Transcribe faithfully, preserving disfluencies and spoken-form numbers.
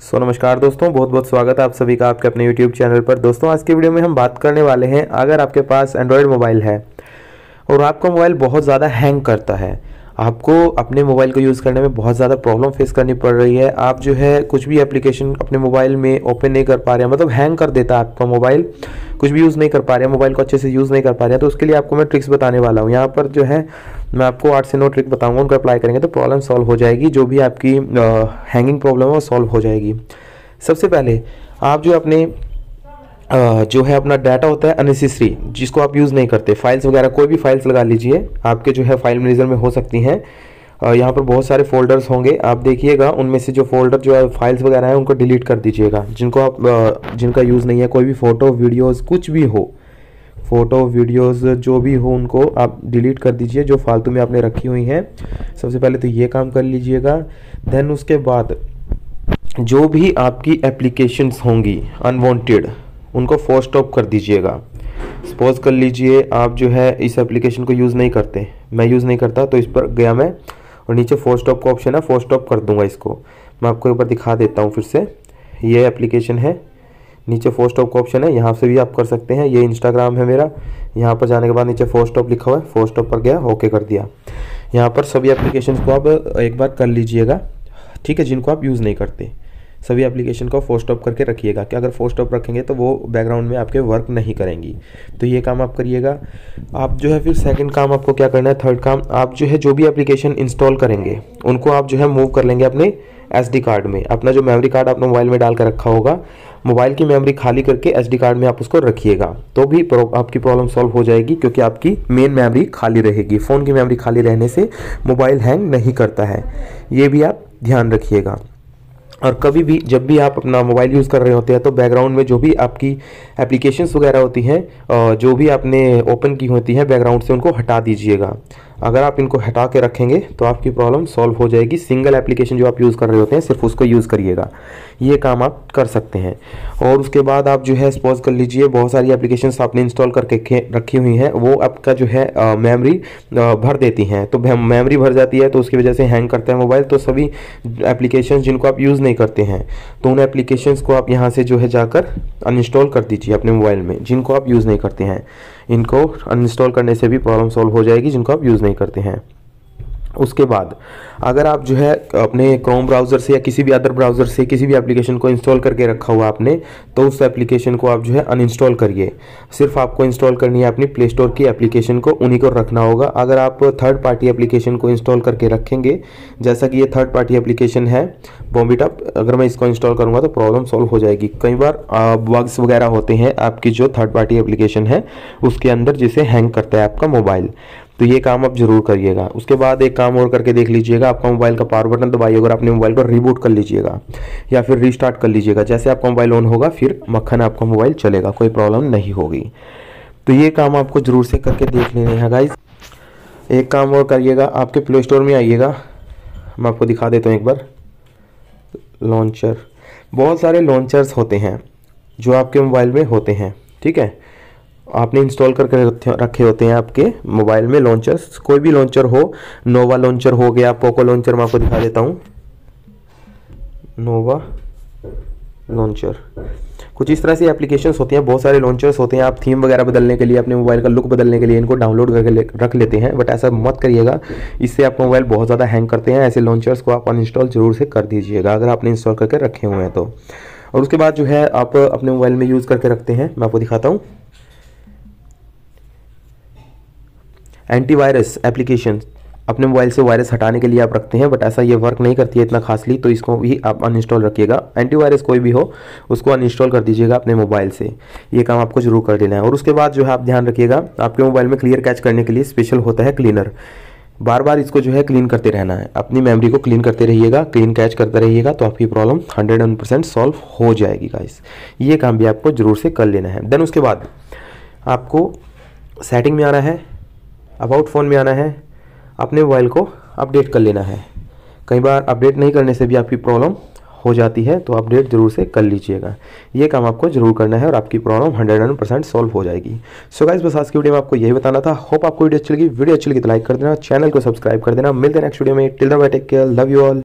सो नमस्कार दोस्तों, बहुत बहुत स्वागत है आप सभी का आपके अपने यूट्यूब चैनल पर। दोस्तों आज की वीडियो में हम बात करने वाले हैं, अगर आपके पास एंड्रॉयड मोबाइल है और आपका मोबाइल बहुत ज़्यादा हैंग करता है, आपको अपने मोबाइल को यूज़ करने में बहुत ज़्यादा प्रॉब्लम फेस करनी पड़ रही है, आप जो है कुछ भी एप्लीकेशन अपने मोबाइल में ओपन नहीं कर पा रहे हैं, मतलब हैंग कर देता है आपका मोबाइल, कुछ भी यूज़ नहीं कर पा रहे हैं, मोबाइल को अच्छे से यूज़ नहीं कर पा रहे हैं, तो उसके लिए आपको मैं ट्रिक्स बताने वाला हूँ। यहाँ पर जो है मैं आपको आठ से नौ ट्रिक बताऊँगा, उनको अप्लाई करेंगे तो प्रॉब्लम सॉल्व हो जाएगी। जो भी आपकी हैंगिंग प्रॉब्लम है वो सॉल्व हो जाएगी। सबसे पहले आप जो अपने Uh, जो है अपना डाटा होता है अननेसेसरी, जिसको आप यूज़ नहीं करते, फाइल्स वगैरह कोई भी फाइल्स लगा लीजिए, आपके जो है फाइल मैनेजर में हो सकती हैं। uh, यहाँ पर बहुत सारे फोल्डर्स होंगे, आप देखिएगा उनमें से जो फोल्डर जो है फाइल्स वगैरह हैं उनको डिलीट कर दीजिएगा, जिनको आप uh, जिनका यूज़ नहीं है। कोई भी फ़ोटो वीडियोज़ कुछ भी हो, फ़ोटो वीडियोज़ जो भी हो उनको आप डिलीट कर दीजिए, जो फालतू में आपने रखी हुई हैं। सबसे पहले तो ये काम कर लीजिएगा। देन उसके बाद जो भी आपकी एप्लीकेशंस होंगी अनवांटेड, उनको फोर्स स्टॉप कर दीजिएगा। सपोज कर लीजिए आप जो है इस एप्लीकेशन को यूज़ नहीं करते, मैं यूज़ नहीं करता, तो इस पर गया मैं और नीचे फोर्स स्टॉप का ऑप्शन है, फोर्स स्टॉप कर दूंगा इसको। मैं आपको एक बार दिखा देता हूँ फिर से। ये एप्लीकेशन है, नीचे फोर्स स्टॉप का ऑप्शन है, यहाँ से भी आप कर सकते हैं। ये इंस्टाग्राम है मेरा, यहाँ पर जाने के बाद नीचे फोर्स स्टॉप लिखा हुआ है, फोर्स स्टॉप पर गया, ओके कर दिया। यहाँ पर सभी एप्लीकेशन को आप एक बार कर लीजिएगा, ठीक है, जिनको आप यूज़ नहीं करते सभी एप्लीकेशन को फोर्स स्टॉप करके रखिएगा, कि अगर फोर्स स्टॉप रखेंगे तो वो बैकग्राउंड में आपके वर्क नहीं करेंगी। तो ये काम आप करिएगा। आप जो है फिर सेकंड काम आपको क्या करना है, थर्ड काम, आप जो है जो भी एप्लीकेशन इंस्टॉल करेंगे उनको आप जो है मूव कर लेंगे अपने एसडी कार्ड में। अपना जो मेमोरी कार्ड आपने मोबाइल में डाल कर रखा होगा, मोबाइल की मेमोरी खाली करके एसडी कार्ड में आप उसको रखिएगा, तो भी आपकी प्रॉब्लम सॉल्व हो जाएगी, क्योंकि आपकी मेन मेमोरी खाली रहेगी। फ़ोन की मेमोरी खाली रहने से मोबाइल हैंग नहीं करता है, ये भी आप ध्यान रखिएगा। और कभी भी जब भी आप अपना मोबाइल यूज़ कर रहे होते हैं तो बैकग्राउंड में जो भी आपकी एप्लीकेशंस वगैरह होती हैं, जो भी आपने ओपन की होती हैं बैकग्राउंड से, उनको हटा दीजिएगा। अगर आप इनको हटा के रखेंगे तो आपकी प्रॉब्लम सॉल्व हो जाएगी। सिंगल एप्लीकेशन जो आप यूज़ कर रहे होते हैं सिर्फ उसको यूज़ करिएगा, ये काम आप कर सकते हैं। और उसके बाद आप जो है सपोज कर लीजिए बहुत सारी एप्लीकेशंस आपने इंस्टॉल करके रखी हुई हैं, वो आपका जो है मेमोरी भर देती हैं, तो मेमोरी भर जाती है तो उसकी वजह से हैंग करता है मोबाइल। तो सभी एप्लीकेशंस जिनको आप यूज़ नहीं करते हैं, तो उन एप्लीकेशंस को आप यहाँ से जो है जाकर अनइंस्टॉल कर दीजिए अपने मोबाइल में, जिनको आप यूज़ नहीं करते हैं। इनको अनइंस्टॉल करने से भी प्रॉब्लम सॉल्व हो जाएगी, जिनको आप यूज़ नहीं करते हैं। उसके बाद अगर आप जो है अपने क्रोम ब्राउज़र से या किसी भी अदर ब्राउज़र से किसी भी एप्लीकेशन को इंस्टॉल करके रखा हुआ आपने, तो उस एप्लीकेशन को आप जो है अनइंस्टॉल करिए। सिर्फ आपको इंस्टॉल करनी है अपनी प्ले स्टोर की एप्लीकेशन को, उन्हीं को रखना होगा। अगर आप थर्ड पार्टी एप्लीकेशन को इंस्टॉल करके रखेंगे, जैसा कि ये थर्ड पार्टी एप्लीकेशन है बॉम्बीटॉप, अगर मैं इसको इंस्टॉल करूँगा तो प्रॉब्लम सॉल्व हो जाएगी। कई बार बग्स वगैरह होते हैं आपकी जो थर्ड पार्टी एप्लीकेशन है उसके अंदर, जिसे हैंग करता है आपका मोबाइल, तो ये काम आप जरूर करिएगा। उसके बाद एक काम और करके देख लीजिएगा, आपका मोबाइल का पावर बटन दबाइए और अपने मोबाइल को रीबूट कर लीजिएगा या फिर रीस्टार्ट कर लीजिएगा। जैसे आपका मोबाइल ऑन होगा फिर मक्खन आपका मोबाइल चलेगा, कोई प्रॉब्लम नहीं होगी। तो ये काम आपको जरूर से करके देख लेने हैं गाइज। एक काम और करिएगा, आपके प्ले स्टोर में आइएगा, मैं आपको दिखा देता हूँ एक बार। लॉन्चर, बहुत सारे लॉन्चर्स होते हैं जो आपके मोबाइल में होते हैं, ठीक है, आपने इंस्टॉल करके रखे होते हैं आपके मोबाइल में लॉन्चर्स। कोई भी लॉन्चर हो, नोवा लॉन्चर हो गया, पोको लॉन्चर, मैं आपको दिखा देता हूँ। नोवा लॉन्चर, कुछ इस तरह से एप्लीकेशंस होती हैं, बहुत सारे लॉन्चर्स होते हैं। आप थीम वगैरह बदलने के लिए, अपने मोबाइल का लुक बदलने के लिए इनको डाउनलोड करके ले, रख लेते हैं, बट ऐसा मत करिएगा, इससे आपका मोबाइल बहुत ज़्यादा हैंग करते हैं। ऐसे लॉन्चर्स को आप अनइंस्टॉल जरूर से कर दीजिएगा अगर आपने इंस्टॉल करके रखे हुए हैं तो। और उसके बाद जो है आप अपने मोबाइल में यूज़ करके रखते हैं, मैं आपको दिखाता हूँ। एंटीवायरस एप्लीकेशन अपने मोबाइल से वायरस हटाने के लिए आप रखते हैं, बट ऐसा ये वर्क नहीं करती है इतना खासली, तो इसको भी आप अनइंस्टॉल रखिएगा। एंटीवायरस कोई भी हो उसको अनइंस्टॉल कर दीजिएगा अपने मोबाइल से, ये काम आपको जरूर कर देना है। और उसके बाद जो है आप ध्यान रखिएगा, आपके मोबाइल में क्लियर कैच करने के लिए स्पेशल होता है क्लीनर, बार बार इसको जो है क्लीन करते रहना है, अपनी मेमोरी को क्लीन करते रहिएगा, क्लीन कैच करते रहिएगा, तो आपकी प्रॉब्लम हंड्रेड परसेंट सॉल्व हो जाएगी गाइस। ये काम भी आपको जरूर से कर लेना है। देन उसके बाद आपको सेटिंग में आना है, अबाउट फ़ोन में आना है, अपने मोबाइल को अपडेट कर लेना है। कई बार अपडेट नहीं करने से भी आपकी प्रॉब्लम हो जाती है, तो अपडेट जरूर से कर लीजिएगा। ये काम आपको जरूर करना है और आपकी प्रॉब्लम हंड्रेड परसेंट सॉल्व हो जाएगी। सो गाइस, बस आज की वीडियो में आपको यही बताना था। होप आपको वीडियो अच्छी लगी। वीडियो अच्छी लगी तो लाइक कर देना, चैनल को सब्सक्राइब कर देना। मिलते हैं नेक्स्ट वीडियो में। Till then bye, take care, love you all.